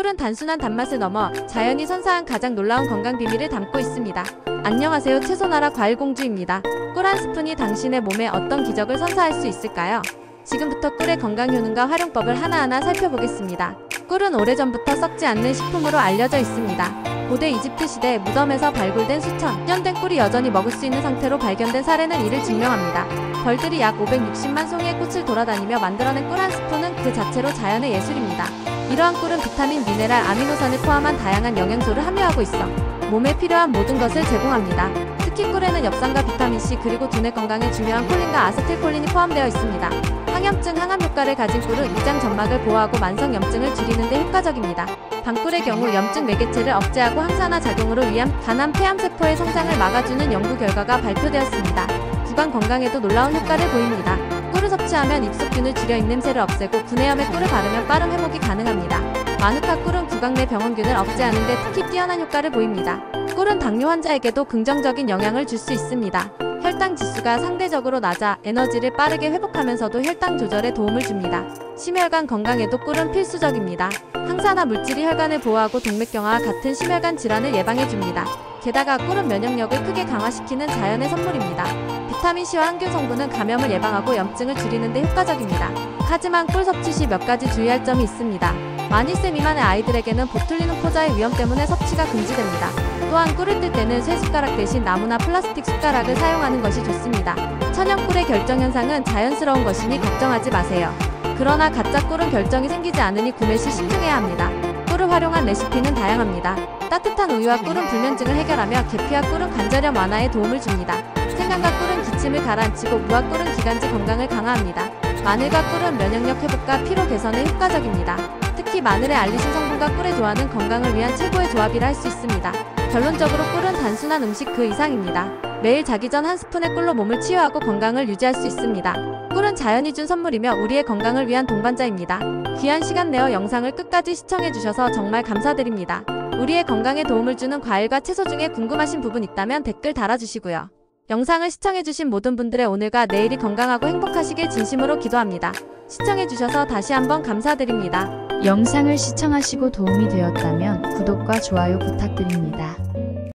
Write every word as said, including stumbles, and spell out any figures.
꿀은 단순한 단맛을 넘어 자연이 선사한 가장 놀라운 건강 비밀을 담고 있습니다. 안녕하세요, 채소나라 과일공주입니다. 꿀 한 스푼이 당신의 몸에 어떤 기적을 선사할 수 있을까요? 지금부터 꿀의 건강 효능과 활용법을 하나하나 살펴보겠습니다. 꿀은 오래전부터 썩지 않는 식품으로 알려져 있습니다. 고대 이집트 시대 무덤에서 발굴된 수천 년 된 꿀이 여전히 먹을 수 있는 상태로 발견된 사례는 이를 증명합니다. 벌들이 약 오백육십만 송이의 꽃을 돌아다니며 만들어낸 꿀 한 스푼은 그 자체로 자연의 예술입니다. 이러한 꿀은 비타민, 미네랄, 아미노산을 포함한 다양한 영양소를 함유하고 있어 몸에 필요한 모든 것을 제공합니다. 특히 꿀에는 엽산과 비타민C 그리고 두뇌 건강에 중요한 콜린과 아세틸콜린이 포함되어 있습니다. 항염증, 항암 효과를 가진 꿀은 위장 점막을 보호하고 만성 염증을 줄이는 데 효과적입니다. 방꿀의 경우 염증 매개체를 억제하고 항산화 작용으로 위암, 간암, 폐암세포의 성장을 막아주는 연구 결과가 발표되었습니다. 구강 건강에도 놀라운 효과를 보입니다. 꿀을 섭취하면 입속균을 줄여 입냄새를 없애고 구내염에 꿀을 바르면 빠른 회복이 가능합니다. 마누카 꿀은 구강 내 병원균을 억제하는 데 특히 뛰어난 효과를 보입니다. 꿀은 당뇨 환자에게도 긍정적인 영향을 줄 수 있습니다. 혈당 지수가 상대적으로 낮아 에너지를 빠르게 회복하면서도 혈당 조절에 도움을 줍니다. 심혈관 건강에도 꿀은 필수적입니다. 항산화 물질이 혈관을 보호하고 동맥경화와 같은 심혈관 질환을 예방해줍니다. 게다가 꿀은 면역력을 크게 강화시키는 자연의 선물입니다. 비타민C와 항균 성분은 감염을 예방하고 염증을 줄이는 데 효과적입니다. 하지만 꿀 섭취 시 몇 가지 주의할 점이 있습니다. 만 일 세 미만의 아이들에게는 보툴리눔 포자의 위험 때문에 섭취가 금지됩니다. 또한 꿀을 뜰 때는 쇠숟가락 대신 나무나 플라스틱 숟가락을 사용하는 것이 좋습니다. 천연 꿀의 결정 현상은 자연스러운 것이니 걱정하지 마세요. 그러나 가짜 꿀은 결정이 생기지 않으니 구매 시 신중해야 합니다. 꿀을 활용한 레시피는 다양합니다. 따뜻한 우유와 꿀은 불면증을 해결하며 계피와 꿀은 관절염 완화에 도움을 줍니다. 생강과 꿀은 기침을 가라앉히고 무와 꿀은 기관지 건강을 강화합니다. 마늘과 꿀은 면역력 회복과 피로 개선에 효과적입니다. 특히 마늘의 알리신 성분과 꿀의 조화는 건강을 위한 최고의 조합이라 할 수 있습니다. 결론적으로 꿀은 단순한 음식 그 이상입니다. 매일 자기 전 한 스푼의 꿀로 몸을 치유하고 건강을 유지할 수 있습니다. 꿀은 자연이 준 선물이며 우리의 건강을 위한 동반자입니다. 귀한 시간 내어 영상을 끝까지 시청해주셔서 정말 감사드립니다. 우리의 건강에 도움을 주는 과일과 채소 중에 궁금하신 부분 있다면 댓글 달아주시고요. 영상을 시청해주신 모든 분들의 오늘과 내일이 건강하고 행복하시길 진심으로 기도합니다. 시청해주셔서 다시 한번 감사드립니다. 영상을 시청하시고 도움이 되었다면 구독과 좋아요 부탁드립니다.